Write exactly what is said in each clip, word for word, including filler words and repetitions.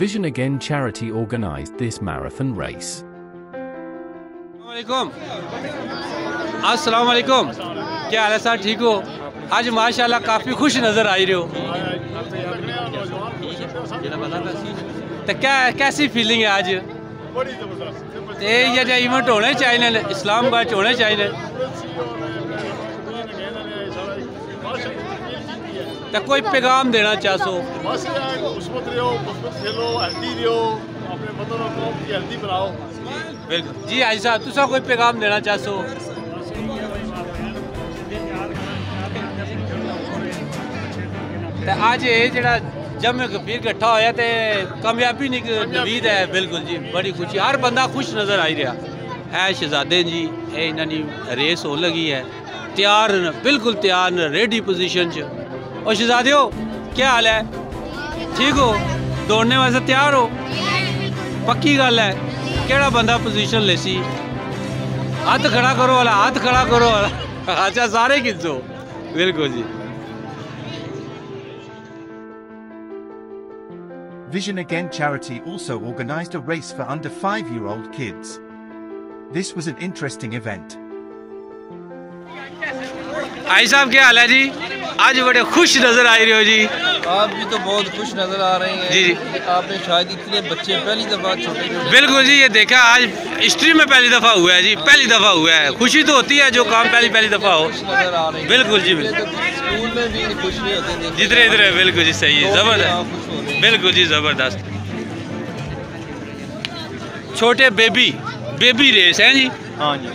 Vision Again charity organised this marathon race. अस्सलाम वालेकुम, क्या हाल है सर? ठीक हो? आज माशाल्लाह काफ़ी खुश नज़र आई रहे हो, तो क्या कैसी फीलिंग है आज? ये जो इवेंट होने चाहिए, इस्लामाबाद होने चाहिए, तो कोई पैगाम देना चाहो? बिल्कुल जी हाजी साहब, तुसा कोई पैगाम देना चाहो? आज ये जरा जमे फिर इकट्ठा होया तो कामयाबी नवीद है। बिल्कुल जी, बड़ी खुशी, हर बंदा खुश नज़र आई रहा है। शहजादे जी ये इन्होंने रेस हो लगी है, तैयार न, बिल्कुल तैयार न, रेडी पोजीशन च। और शहजादे हो, क्या हाल है? ठीक हो? दौड़ने वास्ते तैयार हो? पक्की गल है? केड़ा बंदा पोजीशन ले सी? हाथ खड़ा करो वाला, हाथ खड़ा करो वाला। अच्छा, सारे खिंचो। बिल्कुल जी। Vision Again charity also organised a race for under five-year-old kids. This was an interesting event. आई साहब, क्या हाल है जी? आज बड़े खुश नजर आ रहे हो जी। आप भी तो बहुत खुश नजर आ रहे हैं जी जी। आपने शायद इतने बच्चे पहली दफा छोटे छोटे। बिल्कुल जी, ये देखा आज हिस्ट्री में पहली दफा हुआ है जी, पहली दफा हुआ है। खुशी तो होती है जो काम पहली पहली दफा हो। नजर आ रहे हैं। बिल्कुल जी, बिल्कुल। स्कूल में भी खुश नहीं होते जितने इधर है। बिल्कुल जी, सही है, जबरदस्त। बिल्कुल जी, जबरदस्त। छोटे बेबी बेबी रेस है जी। हाँ जी।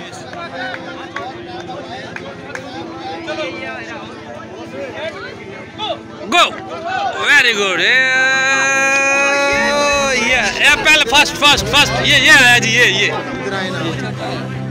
गो, वेरी गुड। ये पहले फर्स्ट फर्स्ट फर्स्ट ये ये है जी, ये ये